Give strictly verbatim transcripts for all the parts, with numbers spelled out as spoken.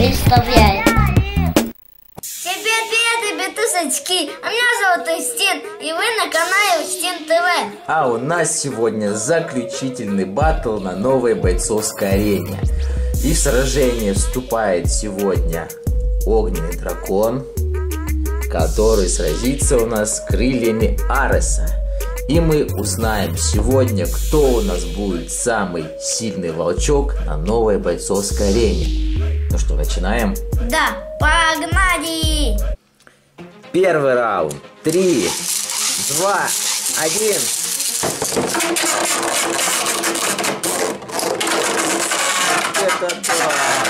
представляет. Всем привет, ребятусочки! А меня зовут Устин, и вы на канале Устин ТВ. А у нас сегодня заключительный баттл на новой бойцовской арене. И в сражение вступает сегодня огненный дракон, который сразится у нас с крыльями Ареса. И мы узнаем сегодня, кто у нас будет самый сильный волчок на новой бойцовской арене. Ну что, начинаем? Да, погнали! Первый раунд. Три, два, один. Это да.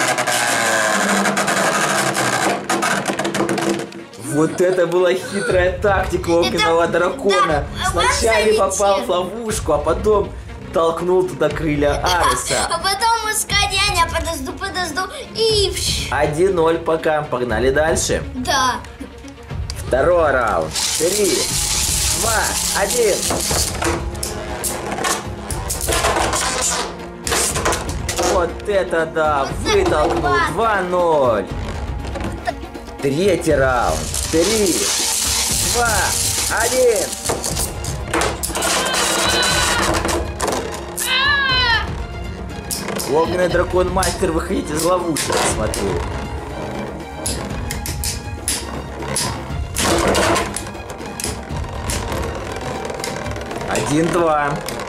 Вот это была хитрая тактика огненного дракона. да, Сначала попал в ловушку, а потом толкнул туда крылья Ареса. А потом ускорение, подожду, подожду и... один ноль пока. Погнали дальше. Да. Второй раунд. Три, два, один. Вот это да, Вот вытолкнул. два ноль. Третий раунд. Три, два, один. Огненный дракон мастер выходить из ловушки, смотрю. Один-два.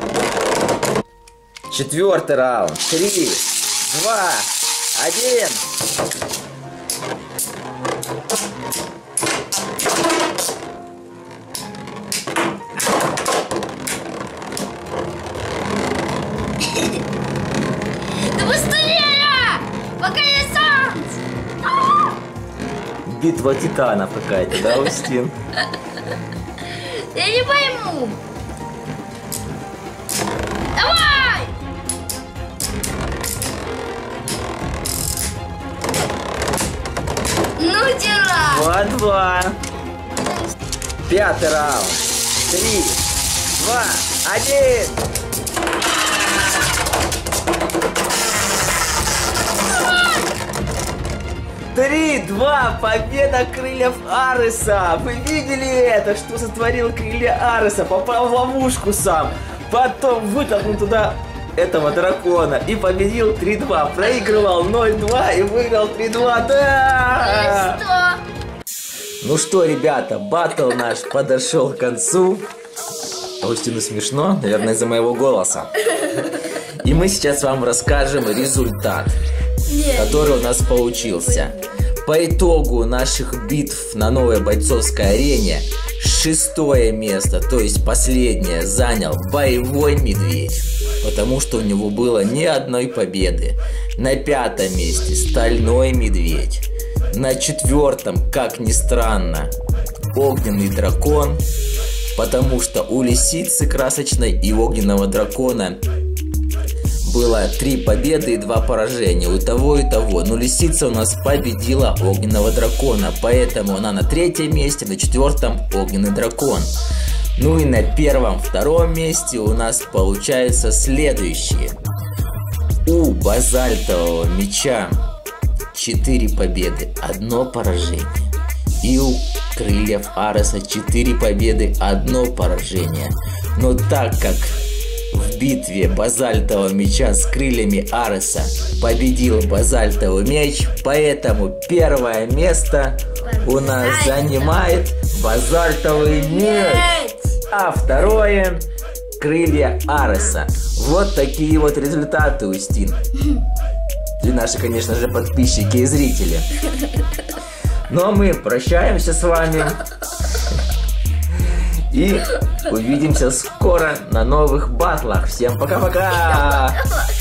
Четвертый раунд. Три, два, один. Да быстрее! Пока есть шанс! Битва титанов какая-то, да, Устин? Я не пойму. Давай! Ну, дела! Два-два. Пятый раунд. Три, два, один. Три-два. Победа крыльев Ареса. Вы видели это? Что сотворил крылья Ареса? Попал в ловушку сам. Потом вытолкнул туда этого дракона и победил три-два. Проигрывал ноль-два и выиграл три-два. Да! Ну что? Ну что, ребята, баттл наш подошел к концу. Устину смешно, наверное, из-за моего голоса. И мы сейчас вам расскажем результат, Нет. который у нас получился. По итогу наших битв на новой бойцовской арене шестое место, то есть последнее, занял боевой медведь, потому что у него было ни одной победы. На пятом месте стальной медведь. На четвертом, как ни странно, огненный дракон, потому что у лисицы красочной и огненного дракона было три победы и два поражения, у того и того. Но лисица у нас победила огненного дракона, поэтому она на третьем месте, на четвертом огненный дракон. Ну и на первом, втором месте у нас получается следующие. У базальтового меча четыре победы, одно поражение. И у крыльев Ареса четыре победы, одно поражение. Но так как в битве базальтового меча с крыльями Ареса победил базальтовый меч, поэтому первое место у нас занимает базальтовый меч, а второе крылья Ареса. Вот такие вот результаты, Устин. И наши, конечно же, подписчики и зрители. Ну а мы прощаемся с вами. И увидимся скоро на новых баттлах. Всем пока-пока!